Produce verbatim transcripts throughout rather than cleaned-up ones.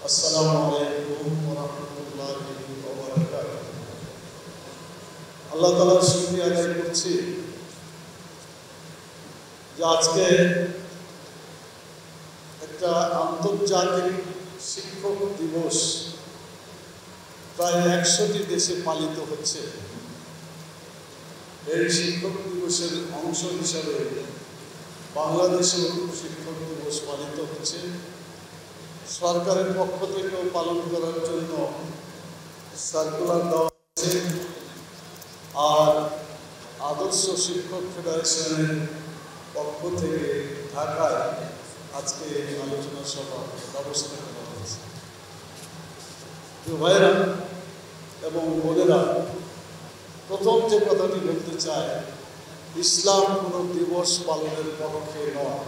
আসসালামু আলাইকুম ওয়া রাহমাতুল্লাহি ওয়া বারাকাতুহু। আল্লাহ তাআলার শুকরিয়া আদায় করছি যে আজকে একটা আন্তর্জাতিক শিক্ষক দিবস প্রায় একশোটি দেশে পালিত হচ্ছে। এই শিক্ষক দিবসের অংশ হিসাবে বাংলাদেশেও শিক্ষক দিবস পালিত হচ্ছে। সরকারের পক্ষ থেকেও পালন করার জন্য সার্কুলার দেওয়া হয়েছে, আর আদর্শ শিক্ষক ফেডারেশনের পক্ষ থেকে ঢাকায় আজকে আলোচনা সভার ব্যবস্থা করা হয়েছে। ভাইয়েরা এবং বোনেরা, প্রথম যে কথাটি বলতে চাই, ইসলাম কোনো দিবস পালনের পক্ষে নয়।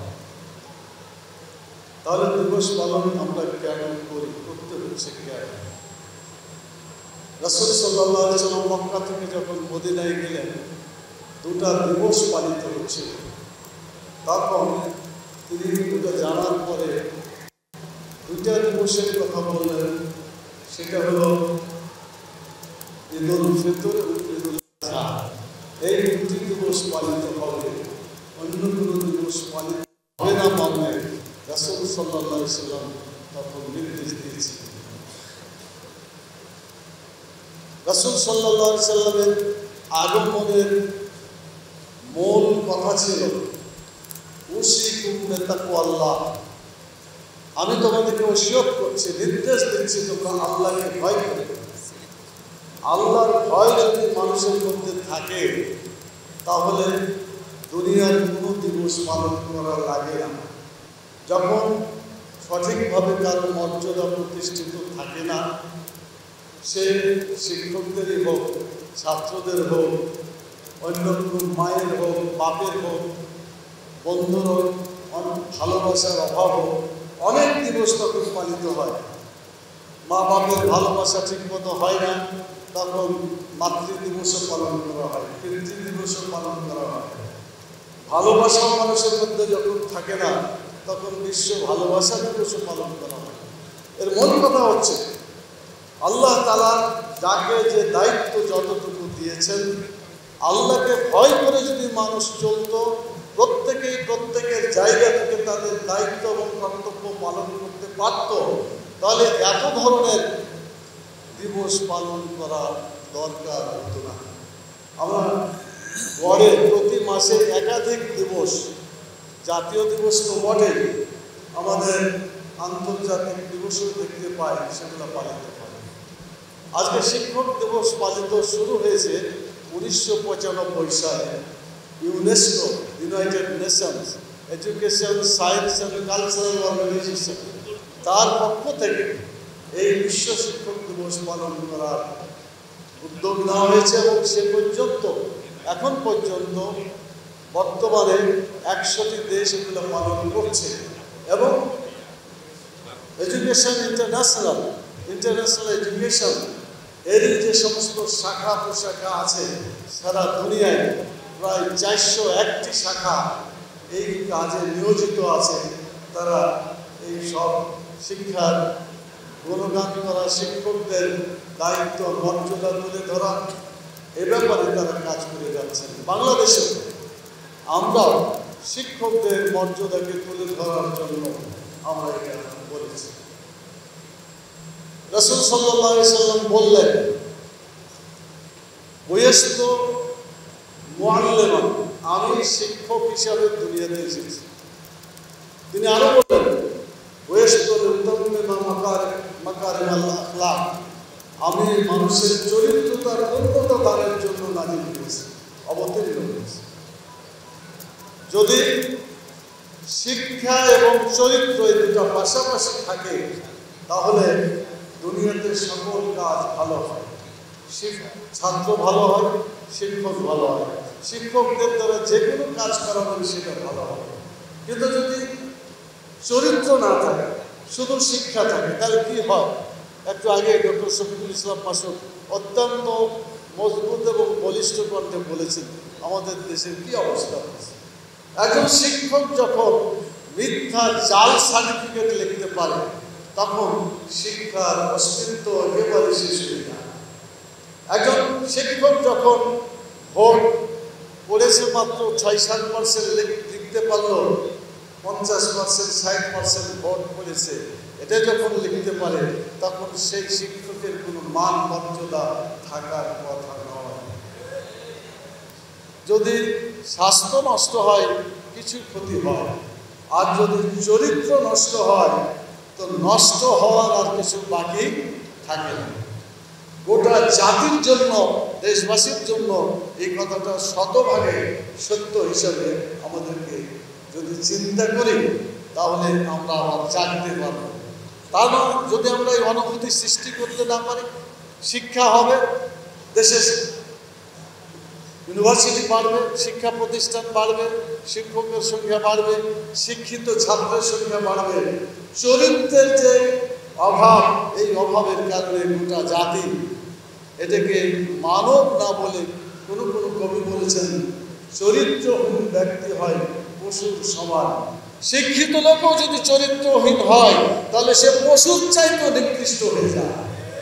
তাহলে দিবস পালন আমরা কেন করি, করতে হচ্ছে কেন? রাসূল সাল্লাল্লাহু আলাইহি ওয়াসাল্লাম মক্কা থেকে যখন মদিনায় গেলেন, দুটা দিবস পালিত হচ্ছিল। তখন তিনি দুটো জানার পরে দুইটা দিবসের কথা বললেন। সেটা হলো ঈদুল ফিতর এবং ঈদুল আযহা। এই দুটি দিবস পালিত হবে, অন্য কোনো দিবস পালিত হবে না মর্মে রাসূল সাল্লাল্লাহু আলাইহি ওয়াসাল্লাম তখন নির্দেশ দিয়েছিলেন। রাসূল সাল্লাল্লাহু আলাইহি ওয়াসাল্লামের আগমনের মূল কথা ছিল উসিকুম বিতাকওয়াল্লাহ, আমি তোমাদেরকে ওসিয়ত করছি, নির্দেশ দিচ্ছি তোমরা আল্লাহকে ভয় করো। আল্লাহর ভয় যদি মানুষের মধ্যে থাকে তাহলে দুনিয়ার কোনো দিবস পালন করা লাগে না। যখন সঠিকভাবে কারো মর্যাদা প্রতিষ্ঠিত থাকে না, সে শিক্ষকদেরই হোক, ছাত্রদের হোক, অন্য কোনো মায়ের হোক, বাপের হোক, বন্ধুর হোক, ভালোবাসার অভাব হোক, অনেক দিবস তখন পালিত হয়। মা বাপের ভালোবাসা ঠিকমতো হয় না, তখন মাতৃ দিবসও পালন করা হয়, পিতৃ দিবসও পালন করা হয়। ভালোবাসা মানুষের মধ্যে যখন থাকে না, তখন বিশ্ব ভালোবাসা দিবসও পালন করা হয়। এর মূল কথা হচ্ছে আল্লাহ তাআলা যাকে যে দায়িত্ব যতটুকু দিয়েছেন, আল্লাহকে ভয় করে যদি মানুষ চলত, প্রত্যেকেই প্রত্যেকের জায়গা থেকে তাদের দায়িত্ব এবং কর্তব্য পালন করতে পারত, তাহলে এত ধরনের দিবস পালন করা দরকার হতো না। আমরা গড়ে প্রতি মাসে একাধিক দিবস, জাতীয় দিবস তো বটেই, আমাদের আন্তর্জাতিক দিবসও দেখতে পাই, সেগুলো পালিত হয়। আজকে শিক্ষক দিবস পালিত শুরু হয়েছে উনিশশো পঁচানব্বই সালে। UNESCO, united nations education, science and cultural organisation, তার পক্ষ থেকে এই বিশ্ব শিক্ষক দিবস পালন করার উদ্যোগ নেওয়া হয়েছে এবং সে পর্যন্ত এখন পর্যন্ত বর্তমানে একশোটি দেশ এগুলো পালন করছে। এবং এডুকেশন ইন্টারন্যাশনাল ইন্টারন্যাশনাল এডুকেশন এর যে সমস্ত শাখা প্রশাখা আছে, সারা দুনিয়ায় প্রায় চারশো একটি শাখা এই কাজে নিয়োজিত আছে। তারা এই সব শিক্ষার গুণগান করা, শিক্ষকদের দায়িত্ব মর্যাদা তুলে ধরা, এ ব্যাপারে তারা কাজ করে যাচ্ছেন। বাংলাদেশে আমরাও শিক্ষকদের মর্যাদাকে তুলে ধরার জন্য আমরা এটা বলেছি। রাসূল সাল্লাল্লাহু আলাইহি ওয়াসাল্লাম বললেন, বুইসতু মুআল্লিমান, আমি শিক্ষক হিসাবে দুনিয়াতে এসেছি। তিনি আরো বললেন, বুইসতু লিউতাম্মিমা মাকারিমাল আখলাক, আমি মানুষের চরিত্রতার উন্নত দানের জন্য নাজিল হয়েছি, অবতীর্ণ হয়েছি। যদি শিক্ষা এবং চরিত্র এই দুটা পাশাপাশি থাকে, তাহলে দুনিয়াতে সকল কাজ ভালো হয়। ছাত্র ভালো হয়, শিক্ষক ভালো হয়, শিক্ষকদের দ্বারা যে কোনো কাজ করানো সেটা ভালো হবে। কিন্তু যদি চরিত্র না থাকে, শুধু শিক্ষা থাকে, তাহলে কি হয়? একটু আগে ডক্টর শফিকুল ইসলাম মাসুদ অত্যন্ত মজবুত এবং বলিষ্ঠ কণ্ঠে বলেছেন আমাদের দেশের কি অবস্থা হয়েছে। একজন শিক্ষক যখন মিথ্যা জাল সার্টিফিকেট লিখতে পারে, তখন শিক্ষার অস্তিত্ব একেবারে শেষ হয়ে যায়। একজন শিক্ষক যখন ভোট পড়েছে মাত্র ছয় সাত পার্সেন্ট লিখতে পারলো, পঞ্চাশ পার্সেন্ট ষাট পার্সেন্ট ভোট পড়েছে, এটা যখন লিখতে পারে তখন সেই শিক্ষকের কোনো মান মর্যাদা থাকার কথা নয়। যদি স্বাস্থ্য নষ্ট হয় কিছু ক্ষতি হয়, আর যদি চরিত্র নষ্ট হয় তো নষ্ট হওয়ার আর কিছু বাকি থাকে না। গোটা জাতির জন্য, দেশবাসীর জন্য এই কথাটা শতভাগে সত্য হিসাবে আমাদেরকে যদি চিন্তা করি তাহলে আমরা আবার জানতে পারব। তার যদি আমরা এই অনুভূতি সৃষ্টি করতে না পারি, শিক্ষা হবে, দেশের ইউনিভার্সিটি বাড়বে, শিক্ষা প্রতিষ্ঠান বাড়বে, শিক্ষকের সংখ্যা বাড়বে, শিক্ষিত ছাত্রের সংখ্যা বাড়বে। চরিত্রের যে অভাব, এই অভাবের কারণে গোটা জাতি এটাকে মানব না বলে কোনো কোনো কবি বলেছেন চরিত্রহীন ব্যক্তি হয় পশুর সমান। শিক্ষিত লোকও যদি চরিত্রহীন হয় তাহলে সে পশুর চাইতেও নিকৃষ্ট হয়ে যায়।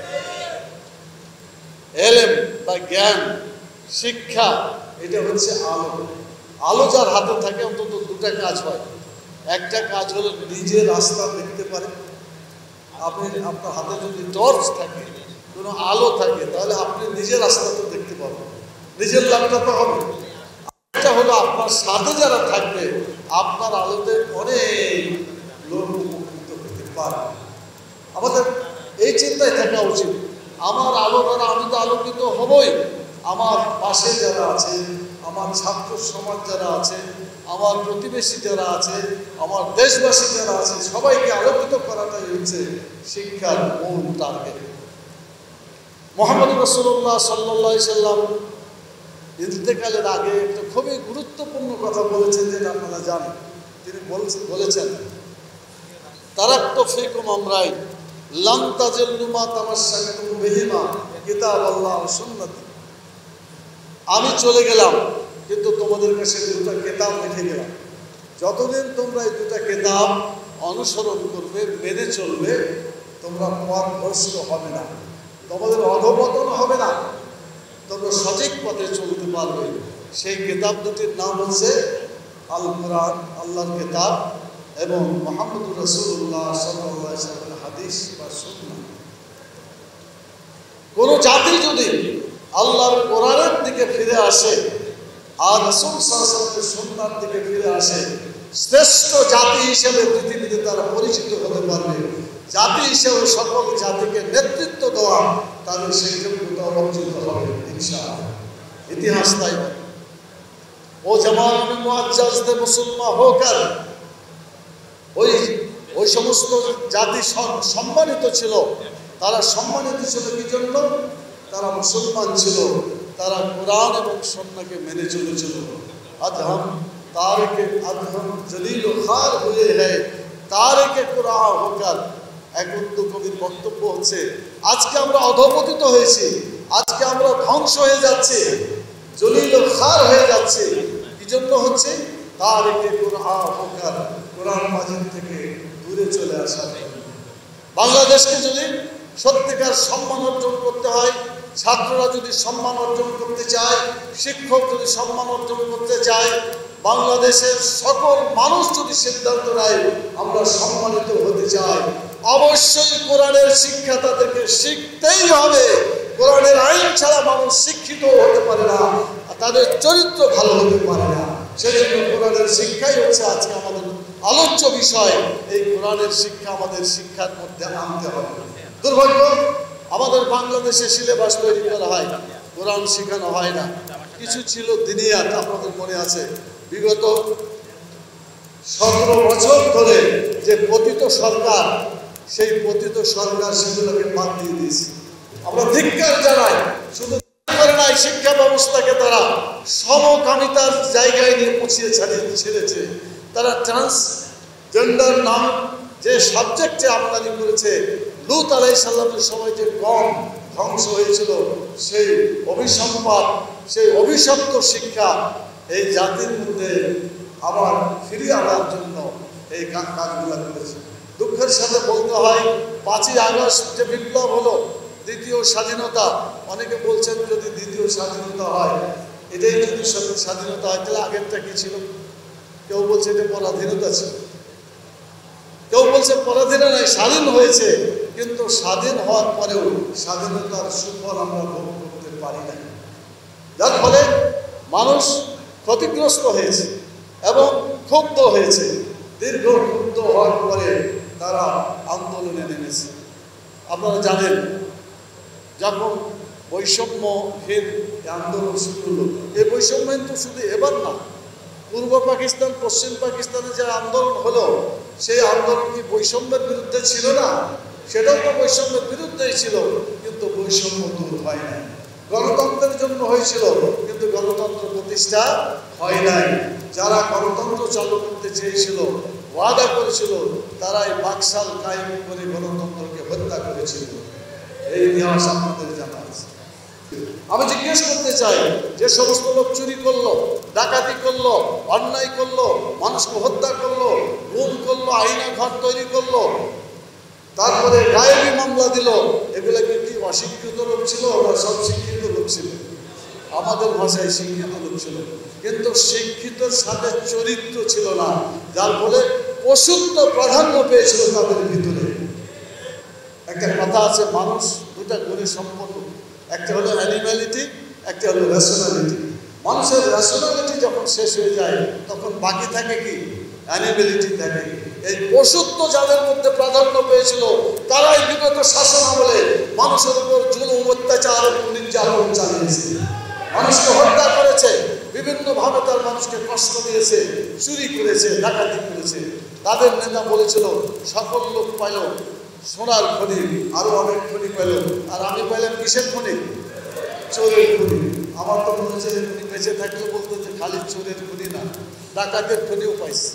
এলেম বা জ্ঞান, শিক্ষা, এটা হচ্ছে আলো। আলো যার হাতে থাকে অন্তত দুটা কাজ হয়। একটা কাজ হলো নিজের রাস্তা দেখতে পারে। আপনি আপনার হাতে যদি টর্চ থাকে, কোনো আলো থাকে, তাহলে আপনি নিজের রাস্তা তো দেখতে পাবেন, নিজের লাভটা তো হবে। একটা হলো আপনার সাথে যারা থাকবে আপনার আলোতে অনেক লোক উপকৃত হতে পারে। আমাদের এই চিন্তায় থাকা উচিত, আমার আলো দ্বারা আমি তো আলোকিত হবই, আমার পাশে যারা আছে, আমার ছাত্র সমাজ যারা আছে, আমার প্রতিবেশী যারা আছে, আমার দেশবাসী যারা আছে, সবাইকে আলোকিত করাটাই হচ্ছে শিক্ষার মূল টার্গেট। মুহাম্মদ রাসূলুল্লাহ সাল্লাল্লাহু আলাইহি সাল্লাম ইন্তেকালের আগে একটা খুবই গুরুত্বপূর্ণ কথা বলেছেন, যেটা আপনারা জানেন। তিনি বলেছেন, তারাক্তু ফীকুম আমরাইন লান তাজিল্লু মা তামাসসাকতুম বিহিমা কিতাবাল্লাহ ওয়া সুন্নতি। আমি চলে গেলাম কিন্তু তোমাদের কাছে দুটো কিতাব রেখে গেলাম। যতদিন তোমরা এই দুটো কিতাব অনুসরণ করবে, মেনে চলবে, তোমরা পথভ্রষ্ট হবে না, তোমাদের অধঃপতন হবে না, তোমরা সঠিক পথে চলতে পারবে। সেই কিতাব দুটির নাম হচ্ছে আল কোরআন, আল্লাহর কিতাব, এবং মুহাম্মদুর রাসূলুল্লাহ সাল্লাল্লাহু আলাইহি ওয়াসাল্লামের হাদিস বা সুন্নাহ। কোন জাতি যদি আল্লাহর কোরআনের দিকে ফিরে আসে আর রাসূল সাল্লাল্লাহু আলাইহি ওয়াসাল্লামের সুন্নাহর দিকে ফিরে আসে, শ্রেষ্ঠ জাতি হিসেবে পৃথিবীতে তারা পরিচিত হতে পারবে। জাতি হিসেবে সকল জাতিকে নেতৃত্ব দেওয়া তাদের সেই যোগ্যতা অর্জিত হবে ইনশাআল্লাহ। ইতিহাস তাই ও জামানে মুআজ্জাজদে মুসলমান হোকার, ওই ওই সমস্ত জাতি সম্মানিত ছিল। তারা সম্মানিত ছিল কি জন্য? তারা মুসলমান ছিল, তারা কোরআন এবং সুন্নাহকে মেনে চলেছিল। আদহাম তারিকে আদহাম জলিল খার হুয়ে হ্যায় তারিকে কোরআন হোকার। একত্র কবির বক্তব্য হচ্ছে, আজকে আমরা অধঃপতিত হয়েছি, আজকে আমরা ধ্বংস হয়ে যাচ্ছি, জলিল খার হয়ে যাচ্ছে। কি জন্য হচ্ছে? তারিকে কোরআন হোকার, কোরআন মাজিদ থেকে দূরে চলে আসা। বাংলাদেশকে যদি সত্যিকার সম্মান অর্জন করতে হয়, ছাত্ররা যদি সম্মান অর্জন করতে চায়, শিক্ষক যদি সম্মান অর্জন করতে চায়, বাংলাদেশের সকল মানুষ যদি সিদ্ধান্ত নেয় আমরা সম্মানিত হতে চাই, অবশ্যই কোরআনের শিক্ষা তাদেরকে শিখতেই হবে। কোরআনের আইন ছাড়া মানুষ শিক্ষিত হতে পারে না, তাদের চরিত্র ভালো হতে পারে না। সেই জন্য কোরআনের শিক্ষাই হচ্ছে আজকে আমাদের আলোচ্য বিষয়। এই কোরআনের শিক্ষা আমাদের শিক্ষার মধ্যে আনতে হবে। দুর্ভাগ্য, আমাদের বাংলাদেশে সিলেবাস তৈরি করা হয়, কোরআন শেখানো হয় না। কিছু ছিল দিনিয়াত, আপনাদের মনে আছে, বিগত সতেরো বছর ধরে যে পতিত সরকার, সেই পতিত সরকার সেগুলোকে বাদ দিয়ে দিয়েছে। আমরা ধিক্কার জানাই। শুধু করে নাই, শিক্ষা ব্যবস্থাকে তারা সমকামিতার জায়গায় নিয়ে পৌঁছিয়ে ছাড়িয়ে ছেড়েছে। তারা ট্রান্সজেন্ডার নাম যে সাবজেক্টে আমদানি করেছে, লূত আলাইহিস সালামের সময় যে কম ধ্বংস হয়েছিল, সেই অভিসম্পাদ, সেই অভিশপ্ত শিক্ষা এই জাতির মধ্যে আবার ফিরিয়ে আনার জন্য এই কাজগুলো করেছে। দুঃখের সাথে বলতে হয় পাঁচই আগস্ট যে বিপ্লব হলো, দ্বিতীয় স্বাধীনতা, অনেকে বলছেন যদি দ্বিতীয় স্বাধীনতা হয়, এটাই যদি সত্যি স্বাধীনতা হয় তাহলে আগেরটা কি ছিল? কেউ বলছে এটা পরাধীনতা ছিল, কেউ বলছে পরাধীনতা নয়, স্বাধীন হয়েছে, কিন্তু স্বাধীন হওয়ার পরেও স্বাধীনতার সুফল আমরা ভোগ করতে পারি না, যার ফলে মানুষ ক্ষতিগ্রস্ত হয়েছে এবং ক্ষুব্ধ হয়েছে। দীর্ঘ ক্ষুব্ধ হওয়ার পরে তারা আন্দোলনে নেমেছে। আপনারা জানেন যখন বৈষম্যহীন আন্দোলন শুরু হলো, এই বৈষম্য কিন্তু শুধু এবার না, পূর্ব পাকিস্তান পশ্চিম পাকিস্তানে যে আন্দোলন হলো, সেই আন্দোলন কি বৈষম্যের বিরুদ্ধে ছিল না? সেটাও তো বৈষম্যের বিরুদ্ধেই ছিল, কিন্তু বৈষম্য দূর হয় নাই। গণতন্ত্রের জন্য হয়েছিল, কিন্তু গণতন্ত্র প্রতিষ্ঠা হয় নাই। যারা গণতন্ত্র চালু করতে চেয়েছিল, ওয়াদা করেছিল, তারাই বাকশাল কায়েম করে গণতন্ত্রকে হত্যা করেছিল। এই ইতিহাস আপনাদের জানা আছে। আমি জিজ্ঞেস করতে চাই, যে সমস্ত লোক চুরি করলো, ডাকাতি করলো, অন্যায় করলো, মানুষকে হত্যা করলো, গুম করলো, আইনা ঘর তৈরি করলো, তারপরে গায়েবী মামলা দিল, এগুলো কি অশিক্ষিত লোক ছিল? ওরা সব শিক্ষিত লোক ছিল, আমাদের ভাষায় শিক্ষিত লোক ছিল, কিন্তু শিক্ষিতর সাথে চরিত্র ছিল না, যার ফলে পশুত্ব প্রাধান্য পেয়েছিল তাদের ভিতরে। একটা কথা আছে, মানুষ দুটা গুণে সম্পন্ন, একটা হলো অ্যানিম্যালিটি, একটা হলো রেশনালিটি। মানুষের রেশনালিটি যখন শেষ হয়ে যায়, তখন বাকি থাকে কি? অ্যানিম্যালিটি থাকে। এই পশুত্ব যাদের মধ্যে প্রাধান্য পেয়েছিল, তারাই বিগত শাসন আমলে মানুষের উপর জুলুম, অত্যাচার এবং নির্যাতন চালিয়েছে, মানুষকে হত্যা করেছে, বিভিন্নভাবে তার মানুষকে কষ্ট দিয়েছে, চুরি করেছে, ডাকাতি করেছে। তাদের নেতা বলেছিল সকল লোক পাইল সোনার খনি, আরো অনেক খনি পাইল, আর আমি পাইলাম কিসের খনি? চোরের খনি। আমার তো মনে হচ্ছে উনি বেঁচে থাকলে বলতো যে খালি চোরের খনি না, ডাকাতের খনিও পাইছে।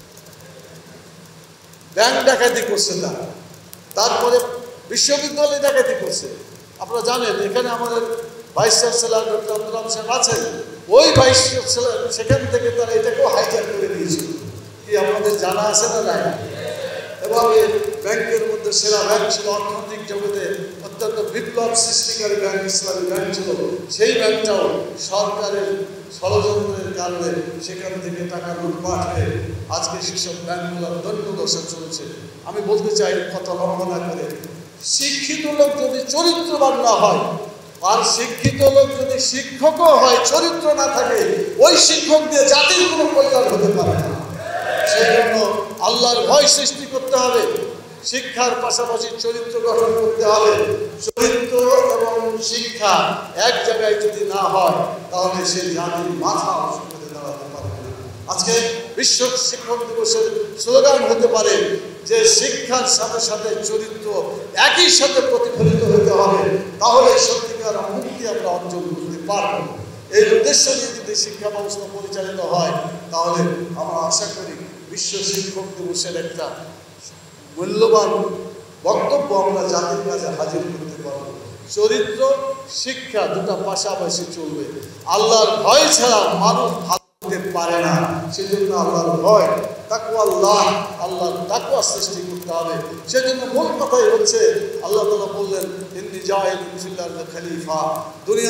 ব্যাংক ডাকাতি করছে তারা, তারপরে বিশ্ববিদ্যালয় ডাকাতি করছে। আপনারা জানেন এখানে আমাদের vice chancellor doctor Abdul Kalam সাহেব আছেন, ওই ভাইস চ্যান্সেলর সেখান থেকে তারা এটাকেও হাইজ্যাক করে দিয়েছিল। কি আপনাদের জানা আছে না নাই? এবং ব্যাংকের মধ্যে সেরা ব্যাংক ছিল, অর্থনৈতিক জগতে অত্যন্ত বিপ্লব সৃষ্টিকারী ব্যাংক, ইসলামী ব্যাংক ছিল। সেই ব্যাংকটাও সরকারের ষড়যন্ত্রের কারণে সেখান থেকে টাকা লুটপাট হয়ে আজকে সেসব ব্যাংকগুলোর দৈন্য দশা চলছে। আমি বলতে চাই কথা লম্বা না করে, শিক্ষিত লোক যদি চরিত্রবান না হয়, আর শিক্ষিত লোক যদি শিক্ষকও হয়, চরিত্র না থাকে, ওই শিক্ষক দিয়ে জাতির কোনো কল্যাণ হতে পারে না। সেই জন্য আল্লাহর ভয় সৃষ্টি করতে হবে, শিক্ষার পাশাপাশি চরিত্র গঠন করতে হবে। চরিত্র এবং শিক্ষা এক জায়গায় যদি না হয়, তাহলে সেই জাতির মাথা উঁচু করে দাঁড়াতে পারবে না। আজকে বিশ্ব শিক্ষক দিবসের স্লোগান হতে পারে যে শিক্ষার সাথে সাথে চরিত্র একই সাথে প্রতিফলিত হতে হবে, তাহলে সত্যিকার মুক্তি আমরা অর্জন করতে পারব। এই উদ্দেশ্য নিয়ে যদি শিক্ষা ব্যবস্থা পরিচালিত হয়, তাহলে আমরা আশা করি বিশ্ব শিক্ষক দিবসের একটা মূল্যবান বক্তব্য আমরা জাতির কাছে হাজির করতে পারব। চরিত্র শিক্ষা দুটা পাশাপাশি চলবে। আল্লাহর ভয় ছাড়া মানুষ ভালো হতে পারে না। সেজন্য আল্লাহর ভয়, তাকওয়া, আল্লাহ আল্লাহর তাকওয়া সৃষ্টি করতে হবে। সেজন্য মূল কথাই হচ্ছে আল্লাহ তাআলা বললেন, ইন্নী জাইলুন ফিল আরদি খলিফা। দুনিয়ায়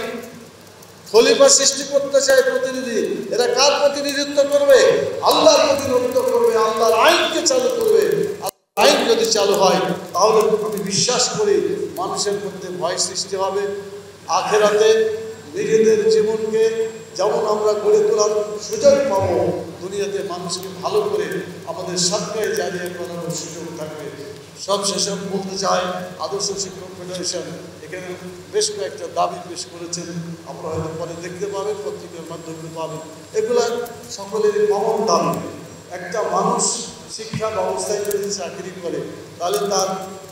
খলিফা সৃষ্টি করতে চায় প্রতিনিধি। এরা কার প্রতিনিধিত্ব করবে? আল্লাহর প্রতিনিধিত্ব করবে, আল্লাহর আইনকে চালু করবে। আইন যদি চালু হয়, তাহলে আমি বিশ্বাস করি মানুষের মধ্যে ভয় সৃষ্টি হবে। আখেরাতে নিজেদের জীবনকে যেমন আমরা গড়ে তোলার সুযোগ পাবো, দুনিয়াতে মানুষকে ভালো করে আমাদের সরকারে জারিয়ে করার সুযোগ থাকবে। সব শেষে বলতে চাই, আদর্শ শিক্ষক ফেডারেশন এখানে বেশ কয়েকটা দাবি পেশ করেছেন, আপনারা হয়তো পরে দেখতে পাবেন, পত্রিকার মাধ্যমে পাবেন। এগুলা সকলেরই কমন দাবি। একটা মানুষ শিক্ষা ব্যবস্থায় যদি চাকরি করে, তাহলে তার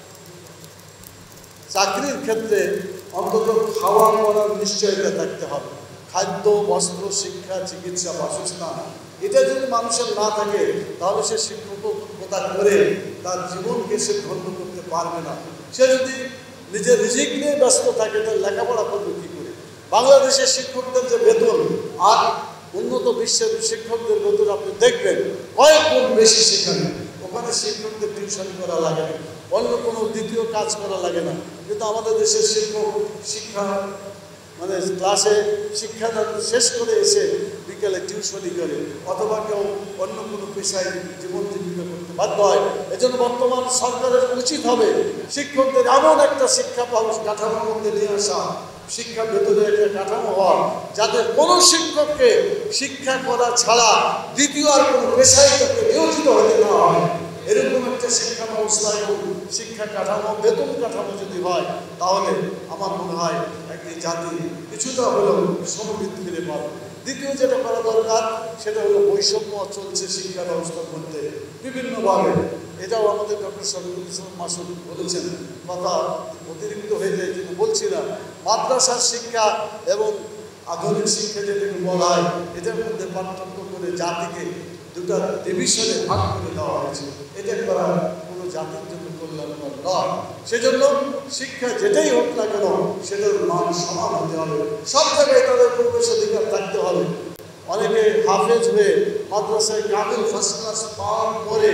চাকরির ক্ষেত্রে অন্তত খাওয়া পড়ার নিশ্চয়তা থাকতে হবে। খাদ্য, বস্ত্র, শিক্ষা, চিকিৎসা, বাসস্থান, এটা যদি মানুষের না থাকে, তাহলে সে শিক্ষকতা করে তার জীবনকে সে ধন্য করতে পারবে না। সে যদি নিজের রিজিক নিয়ে ব্যস্ত থাকে, তার লেখাপড়া করবে কী করে? বাংলাদেশের শিক্ষকদের যে বেতন আর উন্নত বিশ্বের শিক্ষকদের বেতন আপনি দেখবেন কয়েক গুণ বেশি। সেখানে ওখানে শিক্ষকদের টিউশন করা লাগে না, অন্য কোনো দ্বিতীয় কাজ করা লাগে না। কিন্তু আমাদের দেশের শিক্ষক শিক্ষা মানে ক্লাসে শিক্ষাদান শেষ করে এসে বিকেলে টিউশনি করে অথবা কেউ অন্য কোনো পেশায় জীবন জীবিকা করতে বাধ্য হয়। এজন্য বর্তমান সরকারের উচিত হবে শিক্ষকদের এমন একটা শিক্ষা কাঠামোর মধ্যে নিয়ে আসা, শিক্ষা ভেতরে একটা কাঠামো হওয়া, যাতে কোনো শিক্ষককে শিক্ষা করা ছাড়া দ্বিতীয় আর কোনো পেশায় তাকে নিয়োজিত হতে না হয়। এরকম একটা শিক্ষা ব্যবস্থা এবং শিক্ষা কাঠামো বেতন কাঠামো যদি হয়, তাহলে আমার মনে হয় একটি জাতি কিছুটা হলেও সমৃদ্ধি ফিরে পাবে। দ্বিতীয় যেটা করা দরকার সেটা হলো বৈষম্য চলছে শিক্ষা ব্যবস্থার মধ্যে বিভিন্নভাবে। এটাও আমাদের ডক্টর শফিকুল ইসলাম মাসুদ বলেছেন, কথা অতিরিক্ত হয়ে যায় কিন্তু বলছি না। মাদ্রাসার শিক্ষা এবং আধুনিক শিক্ষা যেটাকে বলা হয়, এটার মধ্যে পার্থক্য করে জাতিকে দুটা ডিভিশনে ভাগ করে দেওয়া হয়েছে। এটা করা কোনো জাতির জন্য কল্যাণকর নয়। সেজন্য শিক্ষা যেটাই হোক না কেন সেটার মান সমান হতে হবে, সব জায়গায় তাদের প্রবেশ অধিকার থাকতে হবে। অনেকে হাফেজ হয়ে মাদ্রাসায় কামিল ফার্স্ট ক্লাস পাওয়ার পরে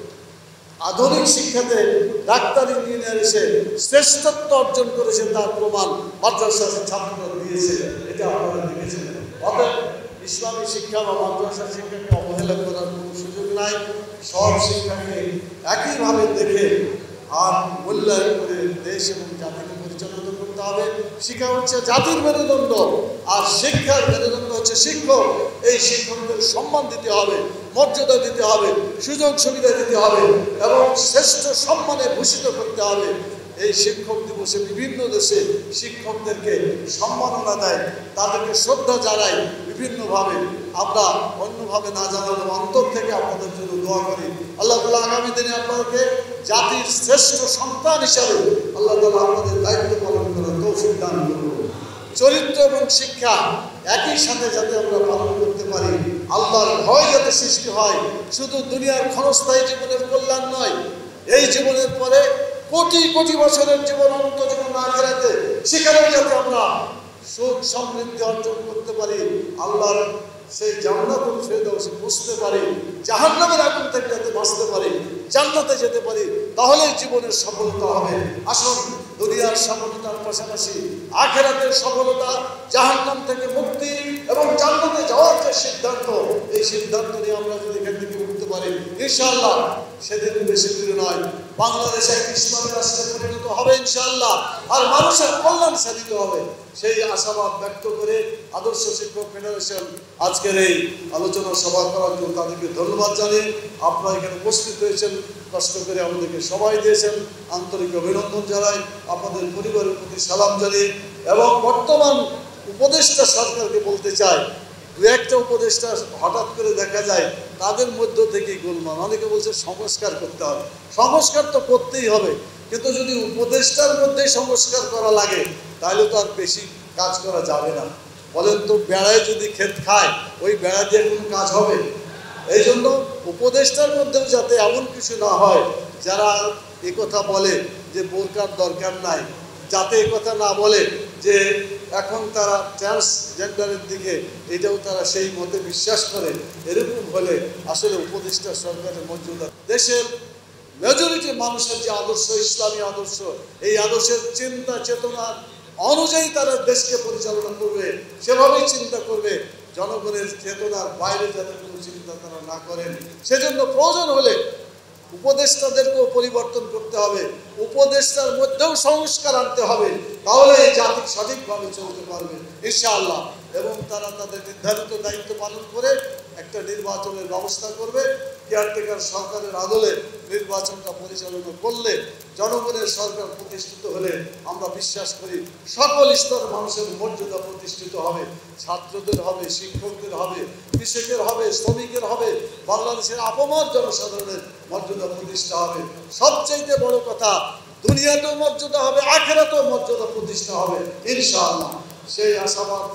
আধুনিক শিক্ষাতে ডাক্তার ইঞ্জিনিয়ার এসে শ্রেষ্ঠত্ব অর্জন করেছে, তার প্রমাণ মাদ্রাসার ছাত্ররা দিয়েছে। এটা আপনারা দেখেছেন। অতএব ইসলামী শিক্ষা বা মাদ্রাসা শিক্ষাকে অবহেলা করার কোনো সুযোগ নাই। সব শিক্ষাকে একইভাবে দেখে আর মূল্যায়ন করে দেশ এবং জাতিকে পরিচালিত করতে হবে। শিক্ষা হচ্ছে জাতির মেরুদণ্ড, আর শিক্ষার মেরুদণ্ড হচ্ছে শিক্ষক। এই শিক্ষকদের সম্মান দিতে হবে, মর্যাদা দিতে হবে, সুযোগ সুবিধা দিতে হবে এবং শ্রেষ্ঠ সম্মানে ভূষিত করতে হবে। এই শিক্ষক দিবসে বিভিন্ন দেশে শিক্ষকদেরকে সম্মাননা দেয়, তাদেরকে শ্রদ্ধা জানাই বিভিন্নভাবে। আমরা অন্যভাবে না জানালেও অন্তর থেকে আপনাদের জন্য দোয়া করি। আল্লাহ তাআলা আগামী দিনে আপনাদেরকে জাতির শ্রেষ্ঠ সন্তান হিসাবে আল্লাহ তাআলা আপনাদের দায়িত্ব পালন করার তৌফিক দান করুন। চরিত্র এবং শিক্ষা একই সাথে যাতে আমরা পালন করতে পারি, আল্লাহর ভয় যাতে সৃষ্টি হয়, শুধু দুনিয়ার ক্ষণস্থায়ী জীবনের কল্যাণ নয়, এই জীবনের পরে কোটি কোটি বছরের জীবন, অনন্ত জীবন আখিরাতে, সেখানেও যাতে আমরা সুখ সমৃদ্ধি অর্জন করতে পারি, আল্লাহর সেই জান্নাতুল ফেরদাউসে পৌঁছতে পারি, জাহান্নামের আগুন থেকে যাতে বাঁচতে পারি, জান্নাতে যেতে পারি, তাহলেই জীবনের সফলতা হবে। আসুন দুনিয়ার সফলতার পাশাপাশি আখিরাতের সফলতা, জাহান্নাম থেকে মুক্তি এবং জান্নাতে যাওয়ার যে সিদ্ধান্ত, এই সিদ্ধান্ত নিয়ে আমরা যদি এখান থেকে উঠতে পারি, ইনশাআল্লাহ সেদিন বেশি দূরে নয়, বাংলাদেশ এক ইসলামী রাষ্ট্রে পরিণত হবে ইনশাআল্লাহ, আর মানুষের কল্যাণ সাধিত হবে। সেই আশাবাদ ব্যক্ত করে আদর্শ শিক্ষক ফেডারেশন আজকের এই আলোচনা সভা করার জন্য তাদেরকে ধন্যবাদ জানিয়ে আপনারা এখানে উপস্থিত হয়েছেন, কষ্ট করে আমাদেরকে সবাই দিয়েছেন, আন্তরিক অভিনন্দন জানাই, আপনাদের পরিবারের প্রতি সালাম জানিয়ে এবং বর্তমান উপদেষ্টা সরকারকে বলতে চাই, দু একটা উপদেষ্টা হঠাৎ করে দেখা যায় তাদের মধ্য থেকেই গোলমাল। অনেকে বলছে সংস্কার করতে হবে, সংস্কার তো করতেই হবে, কিন্তু যদি উপদেষ্টার মধ্যে সংস্কার করা লাগে তাহলে তো আর বেশি কাজ করা যাবে না। বলেন তো, বেড়ায় যদি ক্ষেত খায় ওই বেড়া দিয়ে কোনো কাজ হবে? এই জন্য উপদেষ্টার মধ্যেও যাতে এমন কিছু না হয় যারা একথা বলে যে বোরকার দরকার নাই, যাতে একথা না বলে যে এখন তারা ট্রান্সজেন্ডারের দিকে, এটাও তারা সেই মতে বিশ্বাস করে। এরকম হলে আসলে উপদেষ্টা সরকারের মর্যাদা, দেশের মেজরিটি মানুষের যে আদর্শ, ইসলামী আদর্শ, এই আদর্শের চিন্তা চেতনা অনুযায়ী তারা দেশকে পরিচালনা করবে, সেভাবেই চিন্তা করবে। জনগণের চেতনার বাইরে যাতে কোনো চিন্তা তারা না করেন, সেজন্য প্রয়োজন হলে উপদেষ্টাদেরকেও পরিবর্তন করতে হবে, উপদেষ্টার মধ্যেও সংস্কার আনতে হবে, তাহলে এই জাতি সঠিকভাবে চলতে পারবে ইনশাআল্লাহ। এবং তারা তাদের নির্ধারিত দায়িত্ব পালন করে একটা নির্বাচনের ব্যবস্থা করবে। কেয়ারটেকার সরকারের আদলে নির্বাচনটা পরিচালনা করলে, জনগণের সরকার প্রতিষ্ঠিত হলে আমরা বিশ্বাস করি সকল স্তরের মানুষের মর্যাদা প্রতিষ্ঠিত হবে। ছাত্রদের হবে, শিক্ষকদের হবে, কৃষকের হবে, শ্রমিকের হবে, বাংলাদেশের আপামর জনসাধারণের মর্যাদা প্রতিষ্ঠা হবে। সবচাইতে বড় কথা, দুনিয়াতেও মর্যাদা হবে, আখিরাতেও মর্যাদা প্রতিষ্ঠা হবে ইনশাআল্লাহ। সেই আশাবাদ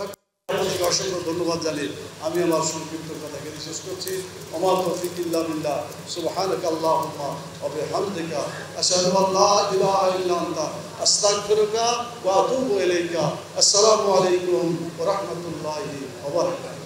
অসংখ্য ধন্যবাদ জানিয়ে আমি আমার সংক্ষিপ্ত কথা এখানে শেষ করছি। ওমা তৌফিক ইল্লা বিল্লাহ, সুবহানাকা আল্লাহুম্মা ওয়া বিহামদিকা, আশহাদু আল্লা ইলাহা ইল্লা আনতা, আস্তাগফিরুকা ওয়া আতুবু ইলাইকা। আসসালামু আলাইকুম ওয়া রাহমাতুল্লাহি ওয়া বারাকাতুহু।